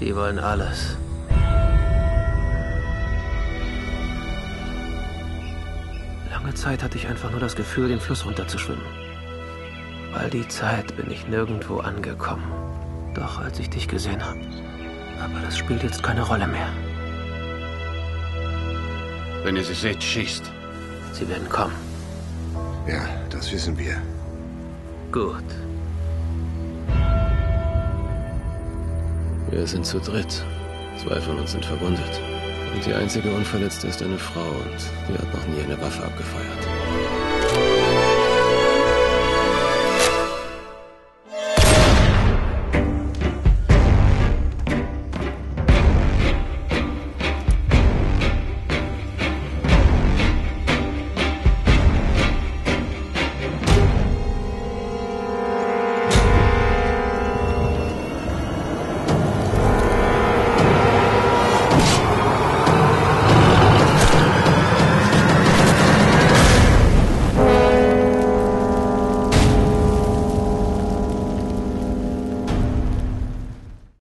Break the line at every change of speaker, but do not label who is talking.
Die wollen alles. Lange Zeit hatte ich einfach nur das Gefühl, den Fluss runterzuschwimmen. All die Zeit bin ich nirgendwo angekommen. Doch als ich dich gesehen habe. Aber das spielt jetzt keine Rolle mehr.
Wenn ihr sie seht, schießt.
Sie werden kommen.
Ja, das wissen wir.
Gut.
Wir sind zu dritt. 2 von uns sind verwundet. Und die einzige Unverletzte ist eine Frau und die hat noch nie eine Waffe abgefeuert.